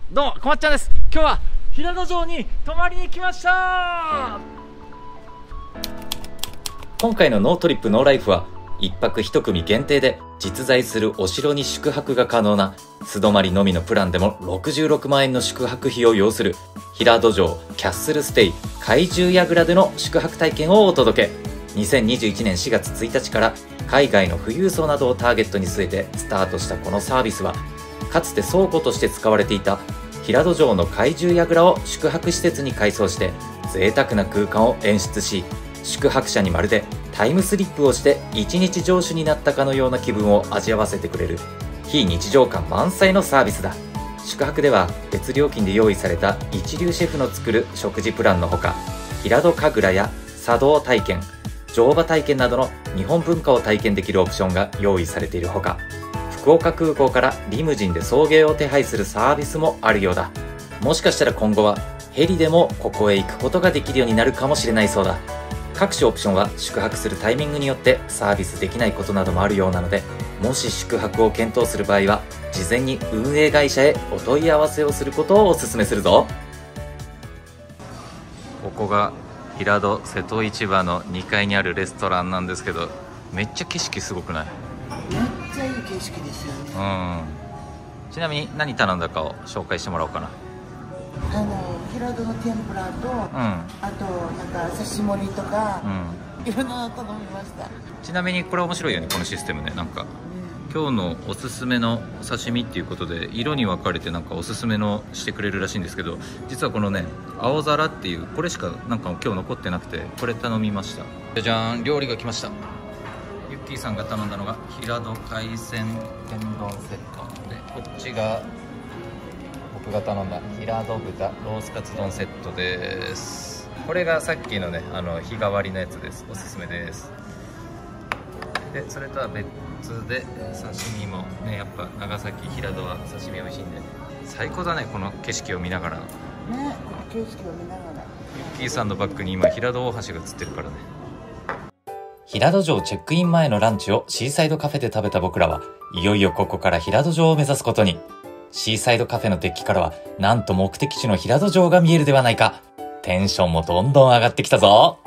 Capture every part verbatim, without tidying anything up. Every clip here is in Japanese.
どうもこまっちゃんです。今日は平戸城に泊まりに来ました。 今回のノートリップノーライフはいっぱくいち組限定で実在するお城に宿泊が可能な素泊まりのみのプランでもろくじゅうろくまんえんの宿泊費を要する平戸城キャッスルステイ怪獣櫓での宿泊体験をお届け。にせんにじゅういちねんしがつついたちから海外の富裕層などをターゲットに据えてスタートしたこのサービスは、かつて倉庫として使われていた平戸城の怪獣櫓を宿泊施設に改装して贅沢な空間を演出し、宿泊者にまるでタイムスリップをして一日城主になったかのような気分を味わわせてくれる非日常感満載のサービスだ。宿泊では別料金で用意された一流シェフの作る食事プランのほか、平戸神楽や茶道体験、乗馬体験などの日本文化を体験できるオプションが用意されているほか、福岡空港からリムジンで送迎を手配するサービスもあるようだ。もしかしたら今後はヘリでもここへ行くことができるようになるかもしれないそうだ。各種オプションは宿泊するタイミングによってサービスできないことなどもあるようなので、もし宿泊を検討する場合は事前に運営会社へお問い合わせをすることをお勧めするぞ。ここが平戸瀬戸市場のにかいにあるレストランなんですけど、めっちゃ景色すごくない？ めっちゃいい景色ですよね。 うん。ちなみに何頼んだかを紹介してもらおうかな。 あの平戸の天ぷらと、うん、あとなんか刺し盛りとか、うん、いろんなの頼みました。 ちなみにこれ面白いよね、このシステムね。なんか、うん、今日のおすすめの刺身っていうことで色に分かれてなんかおすすめのしてくれるらしいんですけど、実はこのね青皿っていうこれしかなんか今日残ってなくて、これ頼みました。じゃじゃーん、料理が来ました。ユッキーさんが頼んだのが平戸海鮮天丼セットで、こっちが僕が頼んだ平戸豚ロースカツ丼セットです。これがさっきのね、あの日替わりのやつです。おすすめです。でそれとは別で刺身もね、やっぱ長崎平戸は刺身美味しいんで最高だね、この景色を見ながらね、 景色を見ながら。 ユッキーさんのバッグに今平戸大橋が映ってるからね。平戸城チェックイン前のランチをシーサイドカフェで食べた僕らはいよいよここから平戸城を目指すことに。シーサイドカフェのデッキからはなんと目的地の平戸城が見えるではないか。テンションもどんどん上がってきたぞ。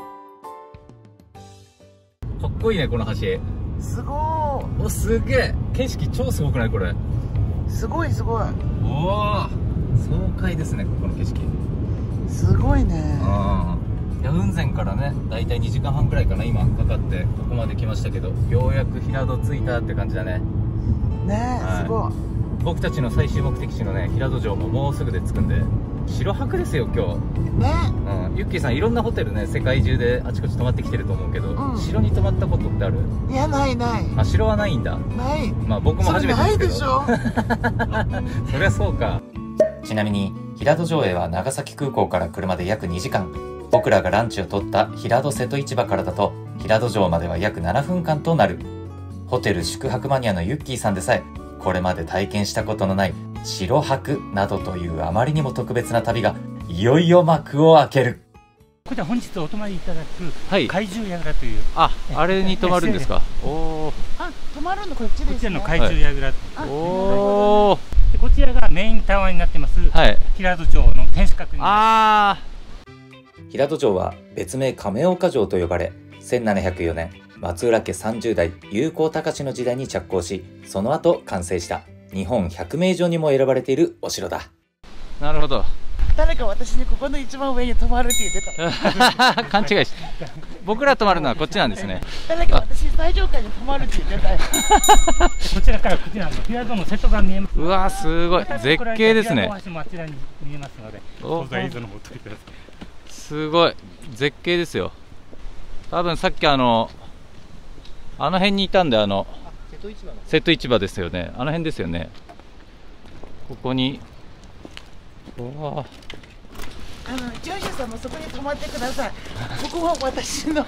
かっこいいね、この橋。 すごー。 お、すげえ。景色超すごくないこれ。 すごいすごい。 おお、爽快ですね、ここの景色。 すごいね。 ああ、いや雲仙からねだいたいにじかんはんくらいかな今かかってここまで来ましたけど、ようやく平戸着いたって感じだね。 ねえ、はい、すごい。 僕たちの最終目的地のね平戸城ももうすぐで着くんで、城泊ですよ今日ね。 うん、ユッキーさんいろんなホテルね世界中であちこち泊まってきてると思うけど、うん、城に泊まったことってある？ いや、ないない。 あ、城はないんだ。 ない。 まあ僕も初めてですけど。 それないでしょそりゃそうか。ちなみに平戸城へは長崎空港から車で約にじかん、僕らがランチを取った平戸瀬戸市場からだと平戸城までは約ななふんかんとなる。ホテル宿泊マニアのユッキーさんでさえこれまで体験したことのない城泊などというあまりにも特別な旅がいよいよ幕を開ける。 こちら本日お泊まりいただく、 はい、 怪獣櫓という、 あ、あれに泊まるんですか。おお、 あ、泊まるのこっちですね。 こちらの怪獣櫓、はい、 おお、でこちらがメインタワーになってます、はい、平戸城の天守閣になってます。 平戸城は別名亀岡城と呼ばれ、せんななひゃくよねん松浦家さんじゅうだい友好隆の時代に着工し、その後完成した日本ひゃくめいじょにも選ばれているお城だ。なるほど。 誰か私にここの一番上に泊まるって言ってた。 勘違いして僕ら泊まるのはこっちなんですね。 誰か私最上階に泊まるって言ってた。 こちらからこちらの平戸の瀬戸が見えます。 うわ、すごい絶景ですね。 大橋もあちらに見えますので、どうぞ映像の方を撮ってください。 すごい絶景ですよ。多分さっきあのあの辺にいたんで、あの瀬戸市場ですよね。あの辺ですよね。ここに、うわ、 あの乗車さんもそこに泊まってください。ここは私の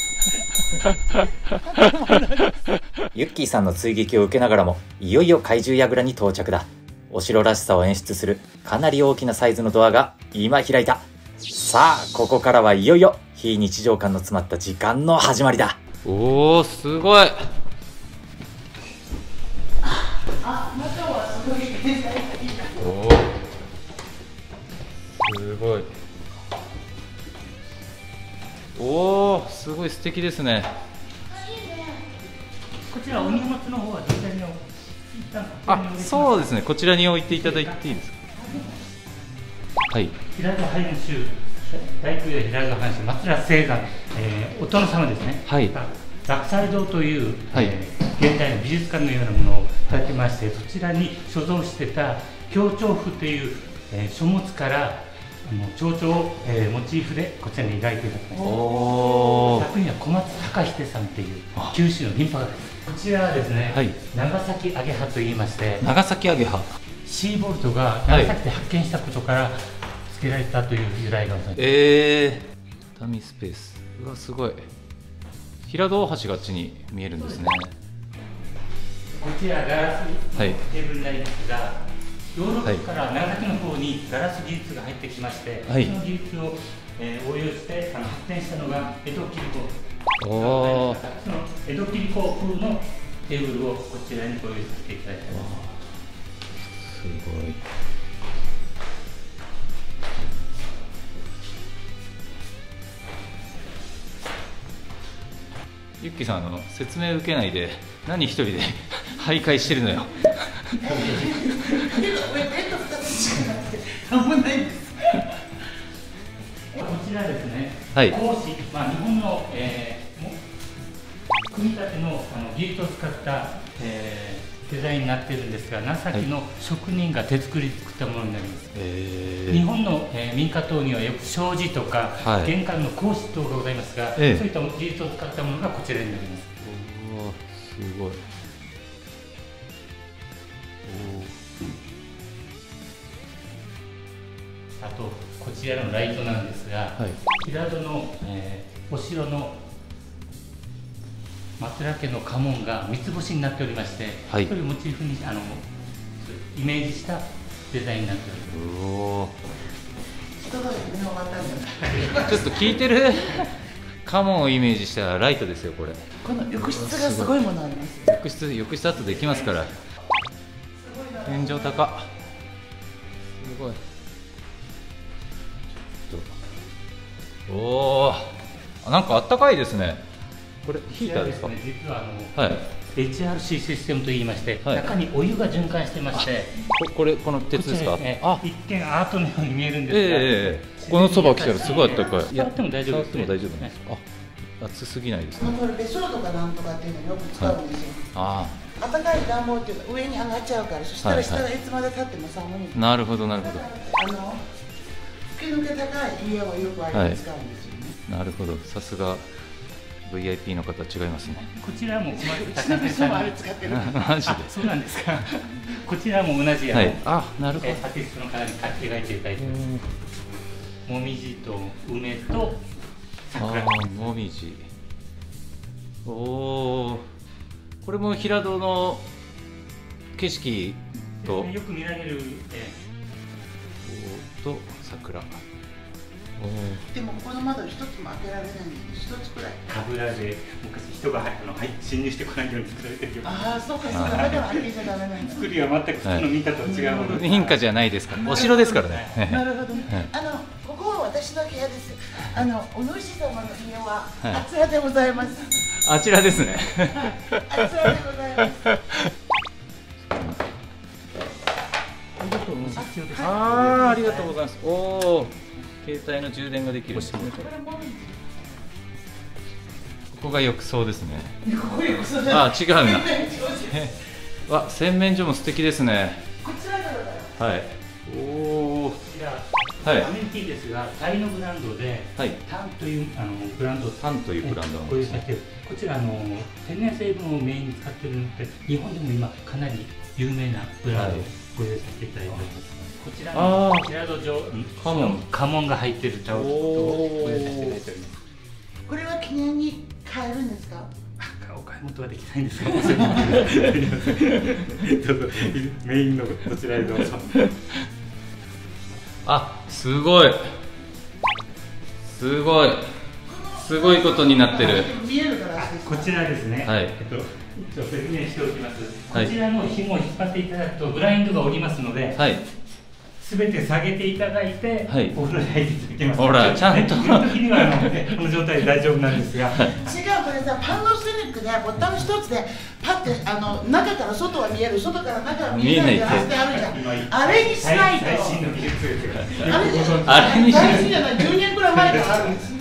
ユッキーさんの追撃を受けながらもいよいよ怪獣櫓に到着だ。お城らしさを演出するかなり大きなサイズのドアが今開いた。さあここからはいよいよ非日常感の詰まった時間の始まりだ。おー、すごい。 あ、中はすごい。 おー、 ごい。おお、すごい素敵ですね。 こちらお荷物の方はどちらに置いたの？ あ、そうですね。こちらに置いていただいていいですか。はい。 平戸藩主、大工や平戸藩主松浦清山、えー、お殿様ですね。 はい。 楽斎堂という、 はい、 えー、現代の美術館のようなものを建てまして、そちらに所蔵してた京調布という、えー、書物からあの蝶々を、えー、モチーフでこちらに描いていただきました。作品は小松隆秀さんという九州の林派画です。こちらはですね、はい、長崎アゲハといいまして、 長崎アゲハ、 シーボルトが長崎で発見したことから付けられたという由来がございます。 えー、ダミースペース、うわすごい。平戸大橋があっちに見えるんですね。 こちらガラステーブルになりますが、はい、ヨーロッパから長崎の方にガラス技術が入ってきまして、はい、その技術を、えー、応用してあの発展したのが江戸切子。おお。その江戸切子風のテーブルをこちらにご用意させていただいてます。 すごい。ゆっきーさん、あの説明受けないで何一人で徘徊してるのよ。 こちらですね、 はい、 格子、まあ、日本の、えー、組み立てのあの技術を使った、えー、デザインになっているんですが、長崎の職人が手作りで作ったものになります。えー、日本の、えー、民家等にはよく障子とか、はい、玄関の格子等がございますが、えー、そういった技術を使ったものがこちらになります。 おー、すごい。 あとこちらのライトなんですが、はい、平戸の、えー、お城の松浦家の家紋が三つ星になっておりまして、はい、それをモチーフにあのイメージしたデザインになっております。おちょっと聞いてる家紋をイメージしたライトですよ、これ。 この浴室がすごいものあります。 浴室、浴室後できますから。天井高っ。すごい。おお、なんかあったかいですね。これヒーターですか？ 実はあの、はい、エイチアールシー システムといいまして、はい、中にお湯が循環してまして、 こ, これこの鉄ですか？ ですね、あ、一見アートのように見えるんですが、 えー、ここのそば来たらすごいあったかい。 触っても大丈夫です、ね。 触っても大丈夫です。あ、熱すぎないですね。 これ別荘とかなんとかっていうのよく使うんですよ。はい、ああ。暖かい暖房っていうか上に上がっちゃうから、そしたら下がいつまで経っても寒い。 なるほどなるほど。 あの吹き抜け高い家をよくあれに使うんですよね。 はい、なるほど、さすが ブイアイピー の方違いますね。 こちらも小松隆さんあれ使ってる。 マジで。 そうなんですか。こちらも同じ、 はい、あ、なるほど。 アーティストの方に描いていただいてます。もみじと梅と桜。 もみじ。おお。これも平戸の景色と。 よく見られる。えー、と桜。 でもこの窓一つも開けられないんで、一つくらい。 油で昔人があのはい侵入してこないように作られてるよ。 ああ、そうか、そうか、だから開けちゃダメなんだ。 作りは全く普通の民家とは違うもの。 民家じゃないですから。お城ですからね。 なるほどね。あのここは私の部屋です。あのお主様の家はあちらでございます。 あちらですね。 あちらでございます。 ああ、ありがとうございます。おお。携帯の充電ができる。ここが浴槽ですね。あ、違うな。わ、洗面所も素敵ですね。 こちらでございます。 はい。おお。 こちら、はい。アメニティですが、タイのブランドで、はい、タンというあのブランド、 タンというブランドこういうこちらあの天然成分をメインに使っているので、日本でも今かなり有名なブランドをご用意させていただいております。こちらの平戸城家紋家紋が入っているタオルをご用意させていただいております。 これは記念に買えるんですか？ お買い物はできないんですが、どうぞメインのこちらへどうぞ。 あ、すごいすごいすごいことになってる。 見えるからこちらですね。はい。えっと一応説明しておきます。こちらの紐を引っ張っていただくとブラインドがおりますので。はい。 全て下げていただいて、 はい、 お風呂に入っていただけます。 ほらちゃんと基本的にはあの、ね、この状態で大丈夫なんですが、違う、 これさ、パンドスティックでボタン一つでパッてあの中から外は見える、外から中は見えないってあるじゃん。あれにしないと。 最新の技術ですよ。 あれにしない。最新じゃない、じゅうねんくらい前からあるんです。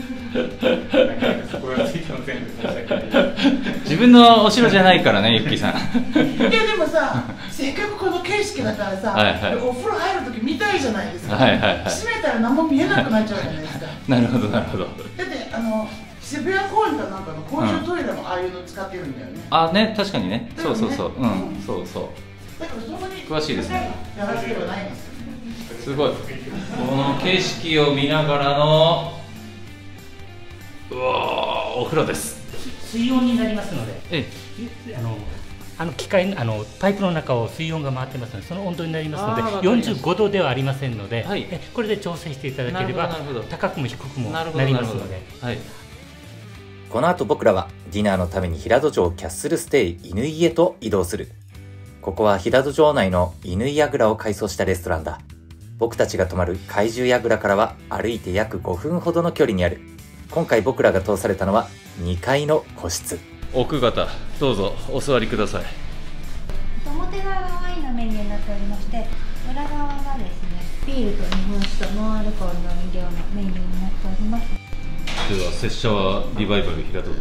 自分のお城じゃないからね、ゆっきーさん。 いやでもさ、せっかくこの景色だからさ、お風呂入るとき見たいじゃないですか。閉めたら何も見えなくなっちゃうじゃないですか。なるほどなるほど。だってあの渋谷公園かなんかの公衆トイレもああいうの使ってるんだよね。あね、確かにね。そうそうそう。うん、そうそう。だからそこに詳しいですね。やらせてはないんですよね。すごい。この景色を見ながらの。うわー、お風呂です。 水温になりますので、ええ、あのあの機械あのパイプの中を水温が回ってますので、その温度になりますので、よんじゅうごどではありませんので、はい、えこれで調整していただければ高くも低くもなりますので。はい、 この後僕らはディナーのために平戸城キャッスルステイ乾へと移動する。ここは平戸城内の乾櫓を改装したレストランだ。僕たちが泊まる怪獣櫓からは歩いて約ごふんほどの距離にある。今回僕らが通されたのはにかいの個室。奥方、どうぞお座りください。 表側がワインのメニューになっておりまして、裏側がですね、ビールと日本酒とノンアルコールの飲料のメニューになっております。 では拙者はリバイバル平戸で。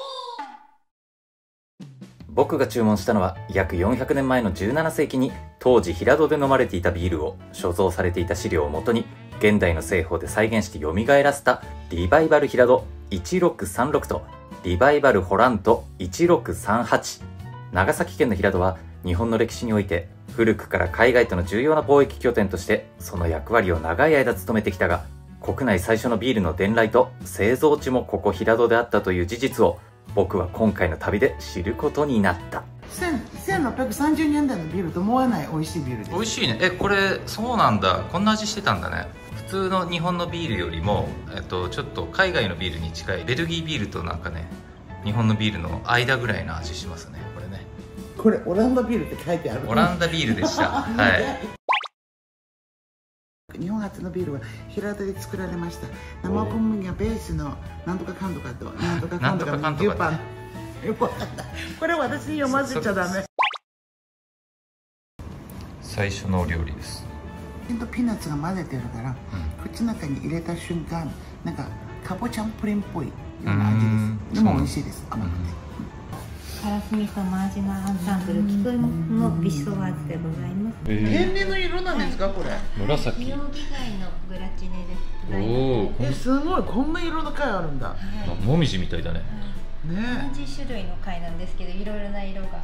僕が注文したのは約よんひゃくねんまえのじゅうななせいきに当時平戸で飲まれていたビールを所蔵されていた資料をもとに現代の製法で再現して蘇らせたリバイバル平戸いちろくさんろくとリバイバルホラントいちろくさんはち。長崎県の平戸は日本の歴史において古くから海外との重要な貿易拠点としてその役割を長い間務めてきたが、国内最初のビールの伝来と製造地もここ平戸であったという事実を僕は今回の旅で知ることになった。 せんろっぴゃくさんじゅうねんだいのビールと思わない美味しいビールです。 美味しいね。え、これそうなんだ。こんな味してたんだね。普通の日本のビールよりも、えっと、ちょっと海外のビールに近いベルギービールとなんかね、日本のビールの間ぐらいの味しますね、これね。 これオランダビールって書いてある。 オランダビールでした。はい。 日本初のビールは平戸で作られました。生小麦がベースのなんとかかんとかとなんとかかんとかの牛パン。これ私に読ませちゃダメ。 最初のお料理です。 ピーナッツが混ぜてるから、うん、口の中に入れた瞬間なんかかぼちゃんプリンっぽいような味です。でも美味しいです。甘くて。 からすみそマージナアンサンブル菊芋のビシソワーズでございます。 天然の色なんですか、これ。 紫。 美容機械のグラチネです。 おお。え、すごい、こんな色の貝あるんだ。 もみじみたいだね。 ね。同じ種類の貝なんですけど、いろいろな色が。へ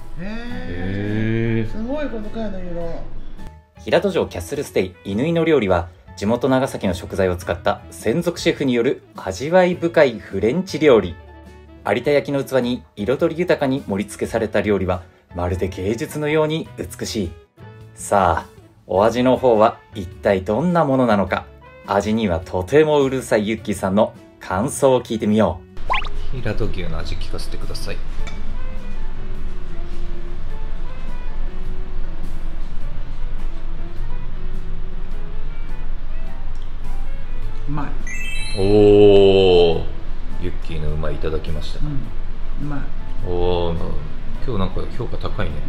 え。すごいこの貝の色。 平戸城キャッスルステイ乾の料理は地元長崎の食材を使った専属シェフによる味わい深いフレンチ料理。有田焼の器に彩り豊かに盛り付けされた料理はまるで芸術のように美しい。さあ、お味の方は一体どんなものなのか、味にはとてもうるさいユッキーさんの感想を聞いてみよう。平戸牛の味聞かせてください。 うまい。 おー、ユッキーのうまいいただきました。うん、 うまい。 おお、今日なんか評価高いね。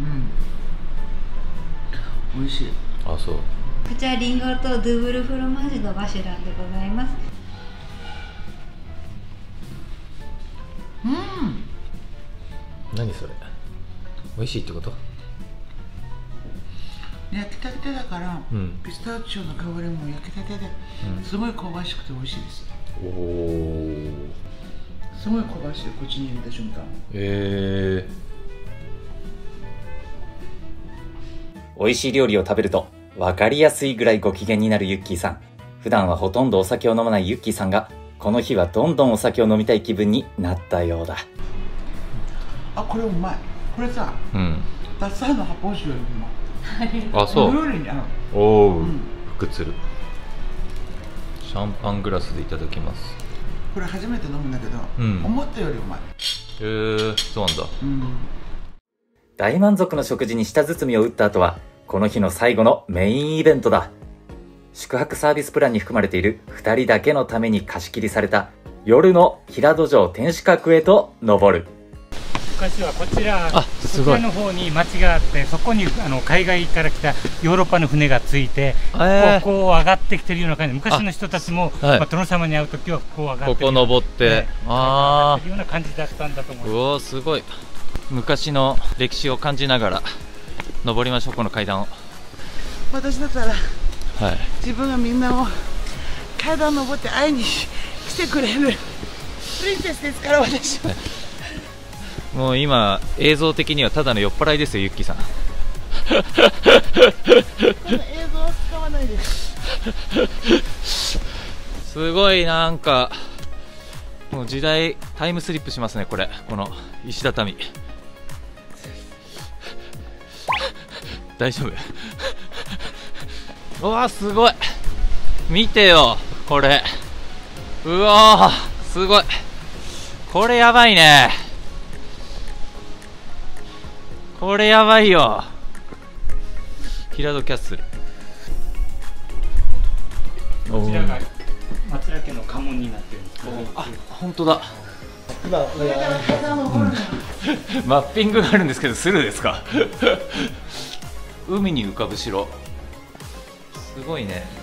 うん、美味しい。 あ、そう。 こちらリンゴとドゥブルフロマージュのバシュランでございます。 うん。 何それ。美味しいってこと？ 焼きたてだから、うん、ピスタチオの香りも焼きたてで、うん、すごい香ばしくて美味しいです。おお。すごい香ばしい、口に入れた瞬間。 えー、美味しい料理を食べると分かりやすいぐらいご機嫌になるユッキーさん。普段はほとんどお酒を飲まないユッキーさんがこの日はどんどんお酒を飲みたい気分になったようだ。 あ、これうまい。これさ、うん、タッサーの発泡酒よりうまい。 あ、そう。おお、福鶴。シャンパングラスでいただきます。 これ初めて飲むんだけど、うん、思ったよりうまい。 へえー、そうなんだ。うん、大満足の食事に舌包みを打った後はこの日の最後のメインイベントだ。 宿泊サービスプランに含まれているふたりだけのために貸し切りされた夜の平戸城天守閣へと登る。 昔はこちら、こちらの方に町があって、そこにあの海外から来たヨーロッパの船がついて、えー、こうこう上がってきてるような感じで、昔の人たちも、はい、まあ、殿様に会うときはここ上がってここ登って、ね、ああ、いうような感じだったんだと思います。 うおー、すごい。昔の歴史を感じながら登りましょう、この階段を。 私だったら、はい、自分がみんなを階段を登って会いに来てくれるプリンセスですから、私は。 もう今映像的にはただの酔っ払いですよ、ユッキーさん。この映像は使わないです。 すごい、なんかもう時代タイムスリップしますね、これ。この石畳大丈夫？うわ、すごい、見てよこれ。うわー、すごい、これやばいね。これやばいよ。平戸キャッスル。 こちらが松浦家の家紋になってるんですけど。 あ、本当だ。今、うん、マッピングがあるんですけど、スルーですか？海に浮かぶ城。すごいね。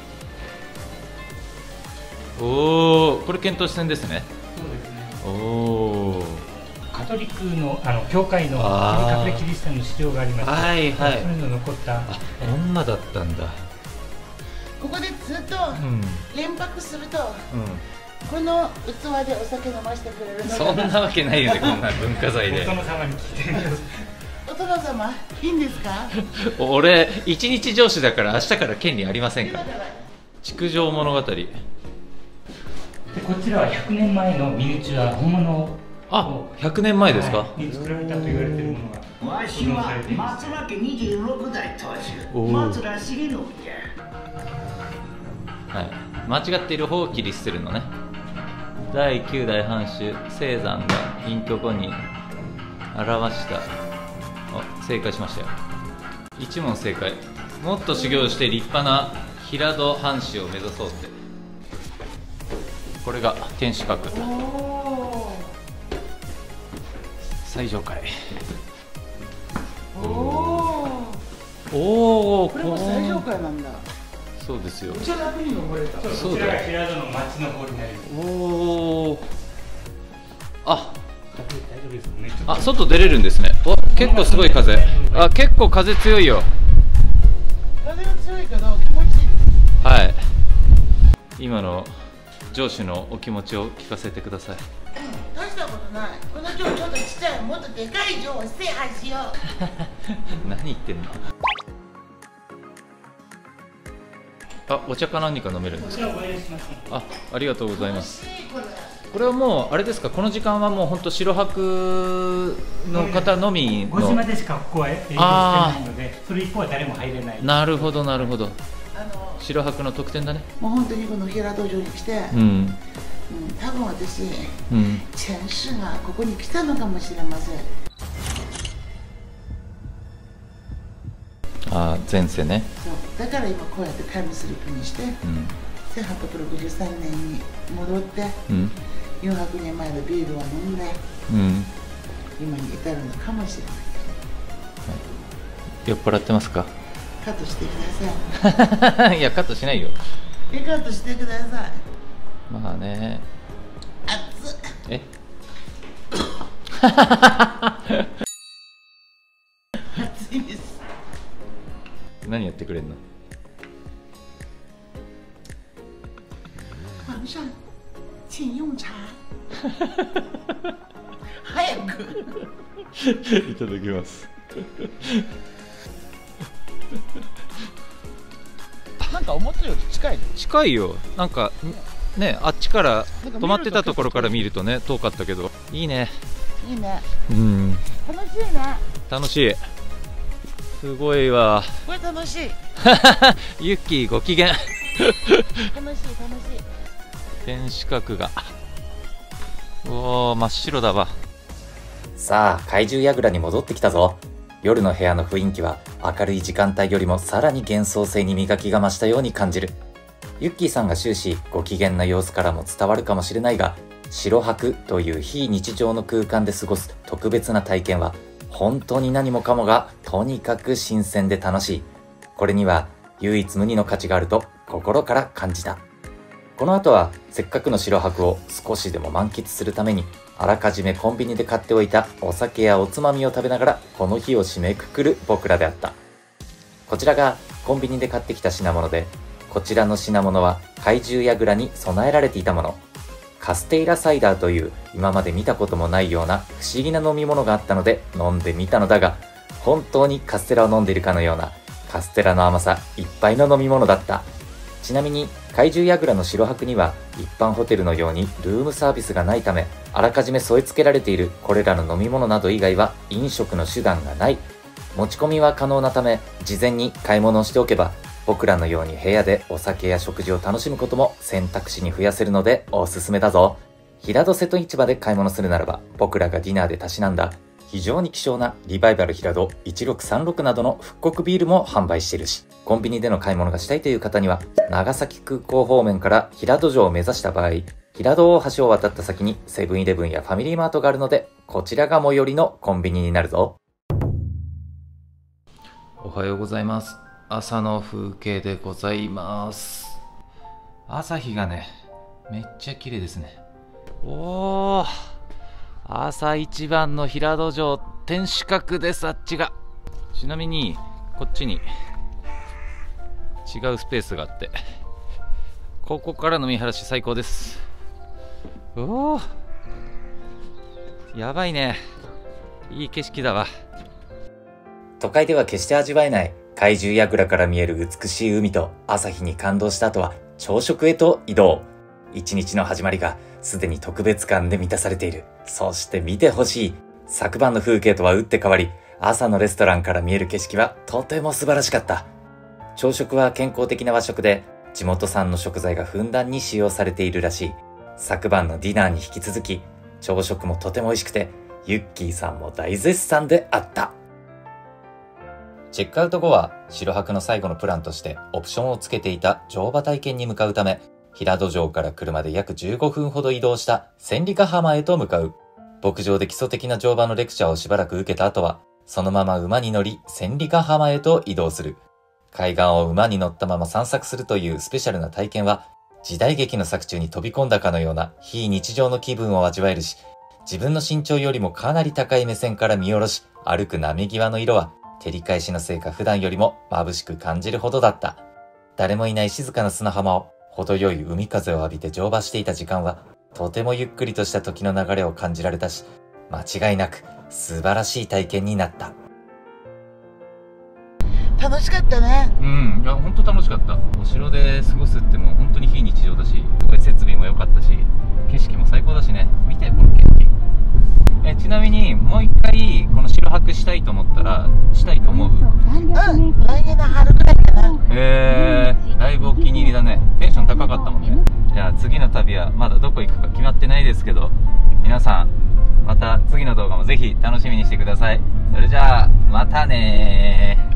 おお、これ遣唐使船ですね。 そうですね。 おお。 カトリックのあの教会の隠れキリシタンの資料がありまして、はいはい、そういうの残った。 あ、こんなだったんだ。 ここでずっと連泊すると、うん、この器でお酒飲ませてくれるの。 そんなわけないよね、こんな文化財で。 お殿様に聞いてみます。 お殿様、いいんですか？ 俺一日上司だから明日から権利ありませんから。築城物語。でこちらはひゃくねんまえのミニチュア本物。 あ、ひゃくねんまえですか？ はい、に作られたと言われているものが。わしは松浦家にじゅうろくだい当主、松浦重信じゃ。 はい、間違っている方を切り捨てるのね。だいきゅうだい藩主青山が隠居後に表した。あ、正解しましたよ。いち問正解。もっと修行して立派な平戸藩主を目指そうって。これが天守閣。最上階。 おお。おお、これも最上階なんだ。 そうですよ。 こちら楽に登れた。 そうだ。こちらが平戸の町の方になります。 おお。あ。あ、外出れるんですね。お、結構すごい風。あ、結構風強いよ。 風が強いけど気持ちいいです。 はい。今の上司のお気持ちを聞かせてください。 大したことない。この城ちょっとちっちゃい、もっとでかい城を制覇しよう。 何言ってんの？あ、お茶か何か飲めるんですか？あ、ありがとうございます。これはもうあれですか、この時間はもう本当白泊の方のみの。 ごじまでしかここは営業してないので、それ以降は誰も入れない。 なるほどなるほど。白泊の特典だね。 もう本当にこの平戸城に来て、うん、うん、多分私、うん、前世がここに来たのかもしれません。 ああ、前世ね。 そう、だから今こうやってタイムスリップにして、うん、せんはっぴゃくろくじゅうさんねんに戻って、うん、よんひゃくねんまえのビールを飲んで、うん、今に至るのかもしれない。 はい、酔っ払ってますか？ カットしてください。 いや、カットしないよ。 え、カットしてください。 まあね。 熱っ。 え熱いです。 何やってくれんの？ 皇上、請用茶。早く。 いただきます。 なんか思ったより近いね。 近いよ。なんかね、あっちから止まってたところから見るとね、遠かったけど、いいね。 いいね。 うん。 楽しいね。 楽しい。すごいわ。 これ楽しい。 ユッキーご機嫌。 楽しい楽しい。 天守閣が。おお、真っ白だわ。さあ、怪獣櫓に戻ってきたぞ。夜の部屋の雰囲気は明るい時間帯よりもさらに幻想性に磨きが増したように感じる。 ユッキーさんが終始ご機嫌な様子からも伝わるかもしれないが、城泊という非日常の空間で過ごす特別な体験は本当に何もかもがとにかく新鮮で楽しい。これには唯一無二の価値があると心から感じた。この後はせっかくの城泊を少しでも満喫するために、あらかじめコンビニで買っておいたお酒やおつまみを食べながらこの日を締めくくる僕らであった。こちらがコンビニで買ってきた品物で、こちらの品物は怪獣櫓に備えられていたもの。カステイラサイダーという今まで見たこともないような不思議な飲み物があったので飲んでみたのだが、本当にカステラを飲んでいるかのようなカステラの甘さいっぱいの飲み物だった。ちなみに怪獣櫓の城泊には一般ホテルのようにルームサービスがないため、あらかじめ添え付けられているこれらの飲み物など以外は飲食の手段がない。持ち込みは可能なため、事前に買い物をしておけば僕らのように部屋でお酒や食事を楽しむことも選択肢に増やせるのでおすすめだぞ。平戸瀬戸市場で買い物するならば、僕らがディナーでたしなんだ非常に希少なリバイバル平戸いちろくさんろくなどの復刻ビールも販売しているし、コンビニでの買い物がしたいという方には、長崎空港方面から平戸城を目指した場合、平戸大橋を渡った先にセブンイレブンやファミリーマートがあるので、こちらが最寄りのコンビニになるぞ。 おはようございます。朝の風景でございます。朝日がね、めっちゃ綺麗ですね。おー、朝一番の平戸城天守閣です。あっちが。ちなみにこっちに違うスペースがあって、ここからの見晴らし最高です。おー、やばいね。いい景色だわ。 都会では決して味わえない怪獣櫓から見える美しい海と朝日に感動した後は朝食へと移動。一日の始まりがすでに特別感で満たされている。そして見てほしい。昨晩の風景とは打って変わり、朝のレストランから見える景色はとても素晴らしかった。朝食は健康的な和食で、地元産の食材がふんだんに使用されているらしい。昨晩のディナーに引き続き、朝食もとても美味しくて、ユッキーさんも大絶賛であった。チェックアウト後は、城泊の最後のプランとしてオプションをつけていた乗馬体験に向かうため、平戸城から車で約じゅうごふんほど移動した千里ヶ浜へと向かう。牧場で基礎的な乗馬のレクチャーをしばらく受けた後は、そのまま馬に乗り千里ヶ浜へと移動する。海岸を馬に乗ったまま散策するというスペシャルな体験は、時代劇の作中に飛び込んだかのような非日常の気分を味わえるし、自分の身長よりもかなり高い目線から見下ろし、歩く波際の色は、照り返しのせいか普段よりも眩しく感じるほどだった。誰もいない静かな砂浜を、程よい海風を浴びて乗馬していた時間は、とてもゆっくりとした時の流れを感じられたし、間違いなく素晴らしい体験になった。 楽しかったね。 うん、いや本当楽しかった。お城で過ごすってもう本当に非日常だし、すごい設備も良かったし、景色も最高だしね。見てこの景色。えちなみにもう一回この城泊したいと思ったらしたいと思う？ うん、来年の春くらいかな。 へえー、だいぶお気に入りだね。テンション高かったもんね。じゃあ次の旅はまだどこ行くか決まってないですけど、皆さんまた次の動画もぜひ楽しみにしてください。それじゃあまたねー。